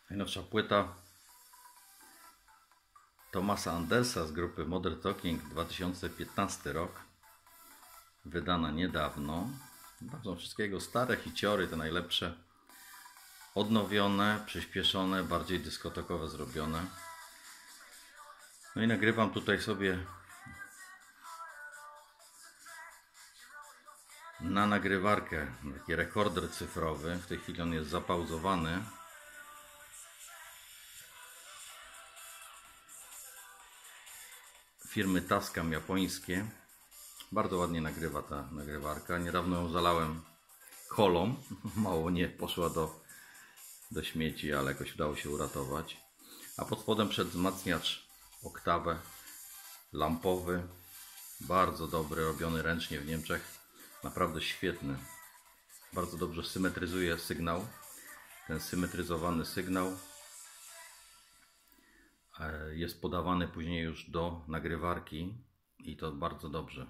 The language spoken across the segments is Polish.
Najnowsza płyta Thomasa Andersa z grupy Modern Talking, 2015 rok, wydana niedawno. Tam są wszystkie jego stare hiciory, te najlepsze, odnowione, przyspieszone, bardziej dyskotekowe zrobione. No i nagrywam tutaj sobie na nagrywarkę taki rekorder cyfrowy. W tej chwili on jest zapauzowany. Firmy Tascam japońskie. Bardzo ładnie nagrywa ta nagrywarka. Niedawno ją zalałem kolą. Mało nie poszła do śmieci, ale jakoś udało się uratować. A pod spodem przedwzmacniacz oktawę lampowy. Bardzo dobry, robiony ręcznie w Niemczech. Naprawdę świetny. Bardzo dobrze symetryzuje sygnał. Ten symetryzowany sygnał jest podawany później już do nagrywarki i to bardzo dobrze.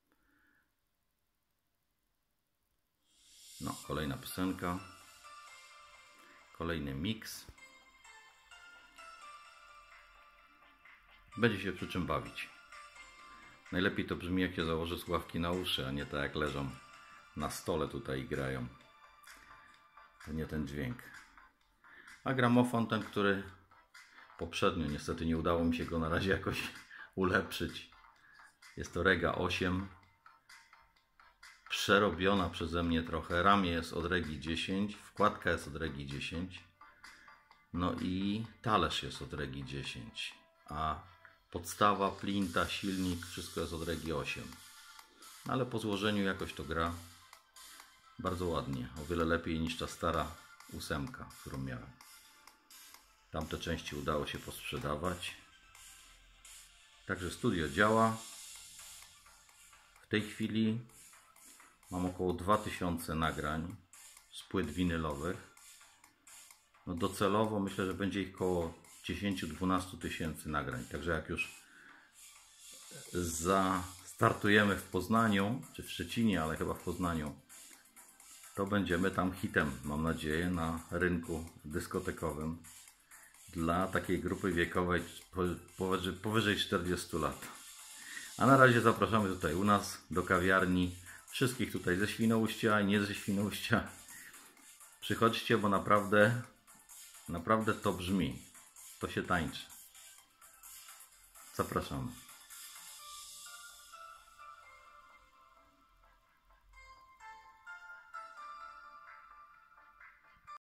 No, kolejna piosenka, kolejny miks. Będzie się przy czym bawić. Najlepiej to brzmi, jak się założy słuchawki na uszy, a nie tak jak leżą na stole tutaj i grają. To nie ten dźwięk. A gramofon ten, który poprzednio, niestety nie udało mi się go na razie jakoś ulepszyć. Jest to Rega 8. Przerobiona przeze mnie trochę. Ramię jest od Regi 10. Wkładka jest od Regi 10. No i talerz jest od Regi 10. A podstawa, plinta, silnik, wszystko jest od Regi 8. Ale po złożeniu jakoś to gra bardzo ładnie. O wiele lepiej niż ta stara 8, którą miałem. Tamte części udało się posprzedawać. Także studio działa. W tej chwili mam około 2000 nagrań z płyt winylowych. No docelowo myślę, że będzie ich około 10-12 tysięcy nagrań. Także jak już startujemy w Poznaniu, czy w Szczecinie, ale chyba w Poznaniu, to będziemy tam hitem, mam nadzieję, na rynku dyskotekowym. Dla takiej grupy wiekowej powyżej 40 lat. A na razie zapraszamy tutaj u nas do kawiarni. Wszystkich tutaj ze Świnoujścia i nie ze Świnoujścia. Przychodźcie, bo naprawdę to brzmi. To się tańczy. Zapraszamy.